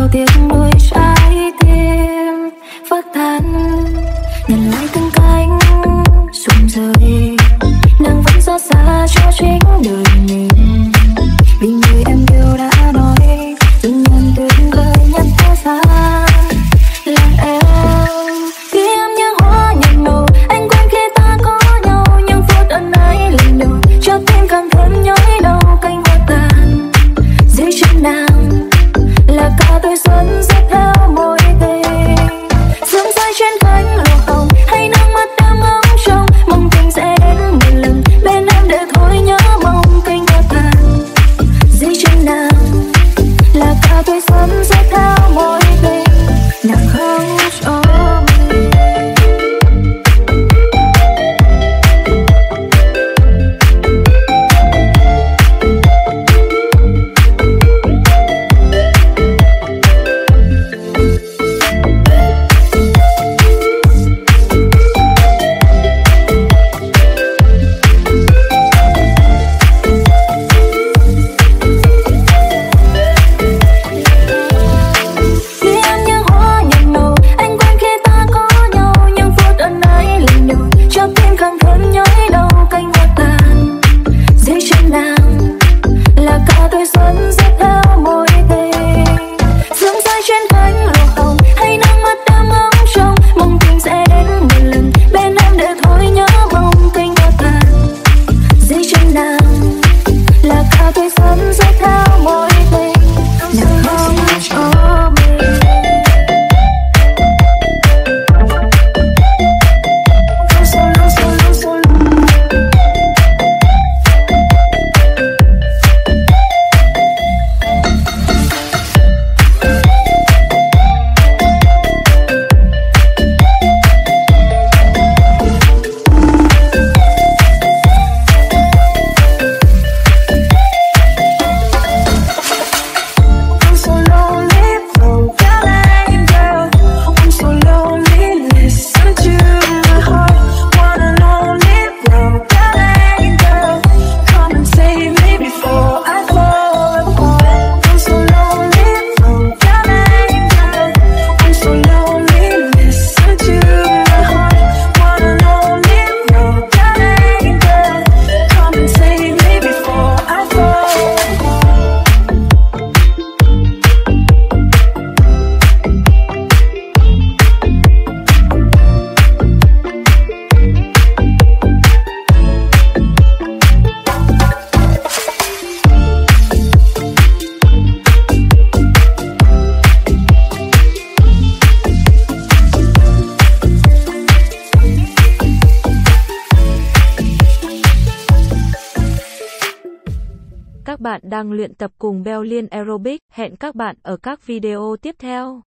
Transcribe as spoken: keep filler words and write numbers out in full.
tiếc nuối trái tim vỡ tan, nhận lại từng cánh rụng rơi. Nàng vẫn xót xa cho chính đời mình, vì người em yêu đã nói từng nhận tuyệt vời nhất thế gian là em. Khi em như hoa nhạt nổ, anh quên khi ta có nhau, nhưng phút ân ái lần đầu cho tim càng thêm nhói đau. Cánh hoa tàn dưới chân nàng là cả tuổi xuân rớt theo môi tình, sương rơi trên cánh lụa hồng hay nước mắt đẫm ấm trong mong tình sẽ đến một lần bên em để thôi nhớ mong. Cánh hoa tàn dưới chân nàng là cả tuổi xuân rớt theo môi tình, nàng không cho mình. Các bạn đang luyện tập cùng Bell Liên Aerobic. Hẹn các bạn ở các video tiếp theo.